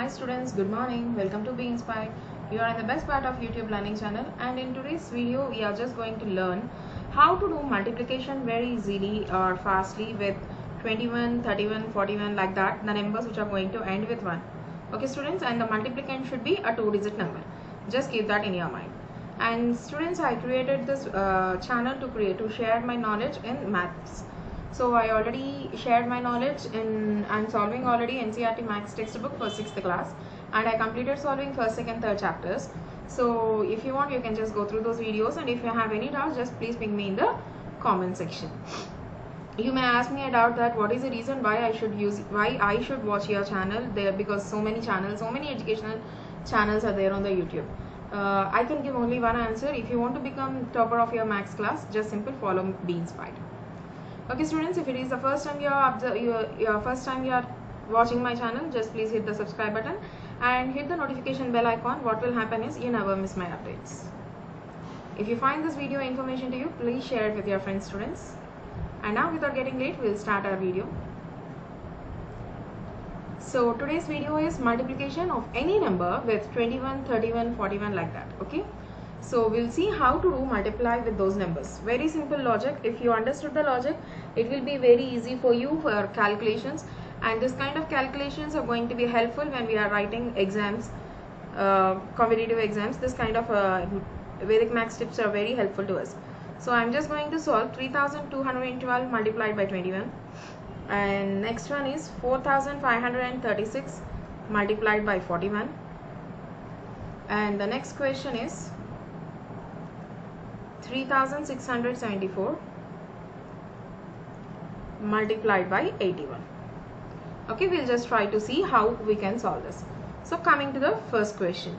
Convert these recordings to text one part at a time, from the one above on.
Hi students, good morning. Welcome to Be Inspired. You are in the best part of YouTube learning channel, and in today's video we are just going to learn how to do multiplication very easily or fastly with 21, 31, 41 like that, the numbers which are going to end with 1. Okay students, and the multiplicand should be a 2-digit number. Just keep that in your mind. And students, I created this channel to share my knowledge in maths. So I already shared my knowledge I'm solving already NCERT Maths textbook for 6th class, and I completed solving first, second, third chapters. So if you want, you can just go through those videos, and if you have any doubts, just please ping me in the comment section. You may ask me a doubt that what is the reason why I should watch your channel there, because so many channels, so many educational channels are there on the YouTube. I can give only one answer. If you want to become topper of your maths class, just simple follow Be Inspired. Okay students, if it is the first time you are watching my channel, just please hit the subscribe button and hit the notification bell icon. What will happen is you never miss my updates. If you find this video information to you, please share it with your friends, students. And now, without getting late, we'll start our video. So today's video is multiplication of any number with 21, 31, 41 like that. Okay, so we'll see how to do multiply with those numbers. Very simple logic. If you understood the logic, it will be very easy for you for calculations, and this kind of calculations are going to be helpful when we are writing exams, competitive exams. This kind of Vedic maths tips are very helpful to us. So I'm just going to solve 3212 multiplied by 21, and next one is 4536 multiplied by 41, and the next question is 3674 multiplied by 81. Okay, we'll just try to see how we can solve this. So coming to the first question.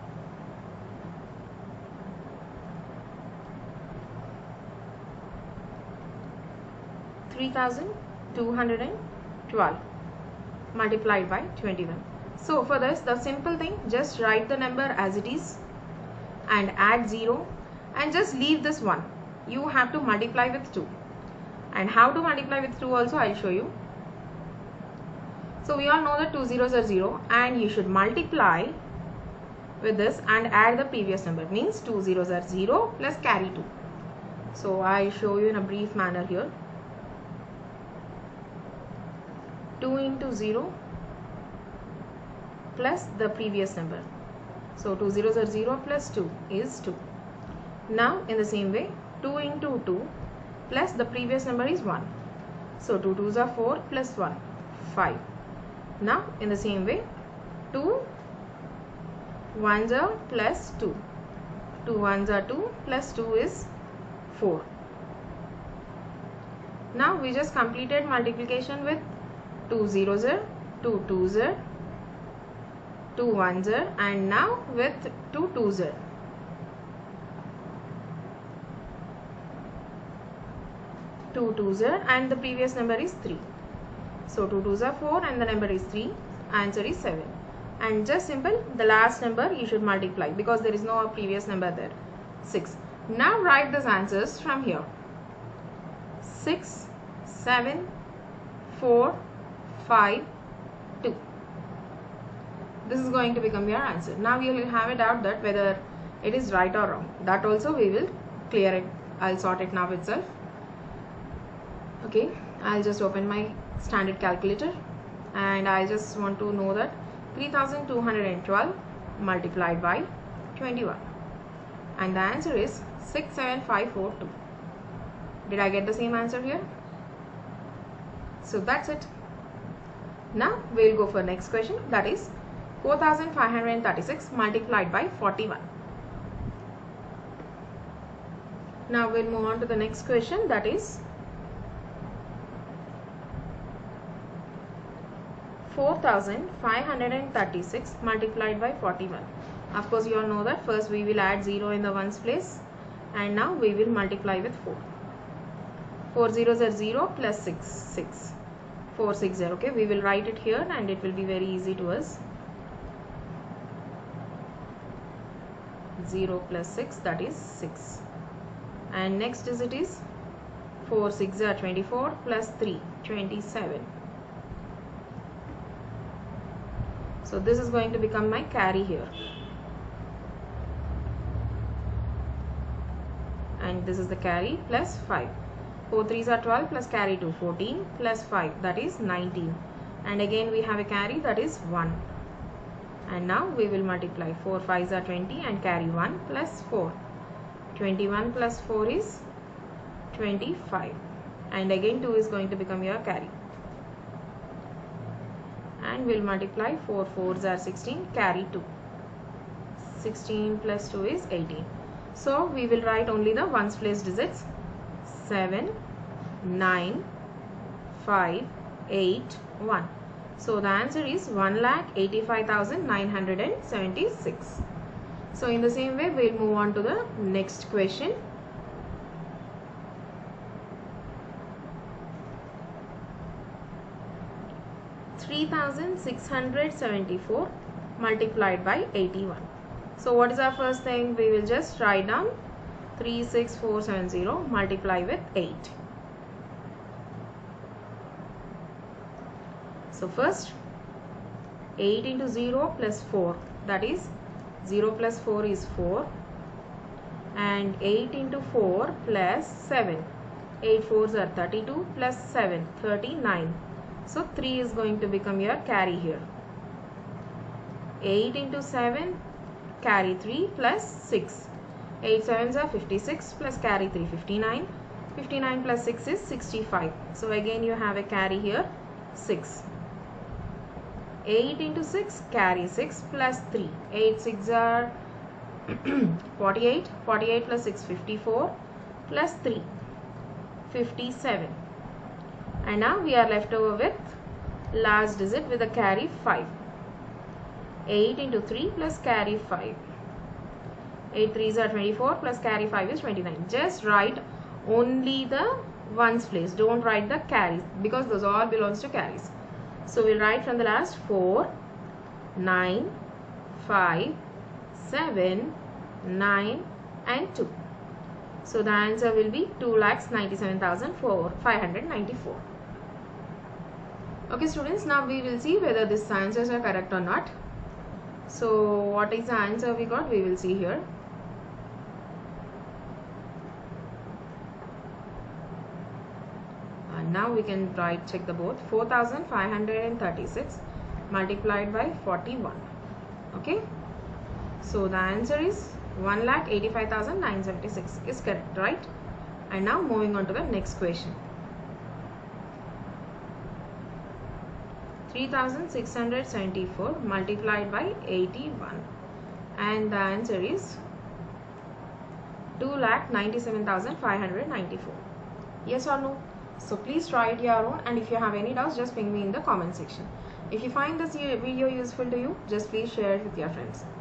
(3,212) multiplied by 21. So for this, the simple thing, just write the number as it is and add 0 and just leave this 1. You have to multiply with 2. And how to multiply with 2 also I'll show you. So we all know that 2 zeros are 0, and you should multiply with this and add the previous number. Means 2 zeros are 0 plus carry 2. So I'll show you in a brief manner here. 2 into 0 plus the previous number. So 2 zeros are 0 plus 2 is 2. Now in the same way, 2 into 2 plus the previous number is 1. So 2 2s are 4 plus 1, 5. Now in the same way, 2 1s are plus 2. 2 1s are 2 plus 2 is 4. Now we just completed multiplication with 2 zeros are, 2 2s are, 2 1s are, and now with 2 2s are. 2 2s are, and the previous number is 3. So 2 2s are 4 and the number is 3. Answer is 7. And just simple, the last number you should multiply because there is no previous number there. 6. Now write these answers from here. 6, 7, 4, 5, 2. This is going to become your answer. Now you will have a doubt that whether it is right or wrong. That also we will clear it. I'll sort it now itself. Okay, I'll just open my standard calculator, and I just want to know that 3212 multiplied by 21, and the answer is 67542. Did I get the same answer here? So that's it. Now we'll go for next question, that is 4536 multiplied by 41. Now we'll move on to the next question, that is 4536 multiplied by 41. Of course you all know that first we will add 0 in the ones place, and now we will multiply with 4. 4 zeros are 0 plus 6, 6. 4 6 0. Okay, we will write it here and it will be very easy to us. 0 plus 6, that is 6. And next digit is 4 6 are 24 plus 3, 27. So this is going to become my carry here. And this is the carry plus 5. 4 3s are 12 plus carry 2, 14 plus 5, that is 19. And again we have a carry, that is 1. And now we will multiply. 4 5s are 20 and carry 1 plus 4. 21 plus 4 is 25. And again 2 is going to become your carry. And we'll multiply. 4 4s are 16, carry 2. 16 plus 2 is 18. So we will write only the ones place digits. 7, 9, 5, 8, 1. So the answer is 1,85,976. So in the same way, we'll move on to the next question. $3,674 multiplied by 81. So what is our first thing? We will just write down 36470 multiply with 8. So first 8 into 0 plus 4, that is 0 plus 4 is 4, and 8 into 4 plus 7, 8 4s are 32 plus 7, 39. So 3 is going to become your carry here. 8 into 7, carry 3 plus 6. 8 7s are 56 plus carry 3, 59. 59 plus 6 is 65. So again you have a carry here, 6. 8 into 6, carry 6 plus 3. 8 6s are 48. 48 plus 6, 54 plus 3, 57. And now we are left over with last digit with a carry 5. 8 into 3 plus carry 5. 8 3s are 24 plus carry 5 is 29. Just write only the ones place. Don't write the carries because those all belongs to carries. So we'll write from the last 4, 9, 5, 7, 9 and 2. So the answer will be 2,97,594. Okay students, now we will see whether these answers are correct or not. So what is the answer we got? We will see here. And now we can check the both. 4,536 multiplied by 41. Okay. So the answer is 1,85,976 is correct, right? And now moving on to the next question. 3,674 multiplied by 81, and the answer is 2,97,594. Yes or no? So please try it your own, and if you have any doubts, just ping me in the comment section. If you find this video useful to you, just please share it with your friends.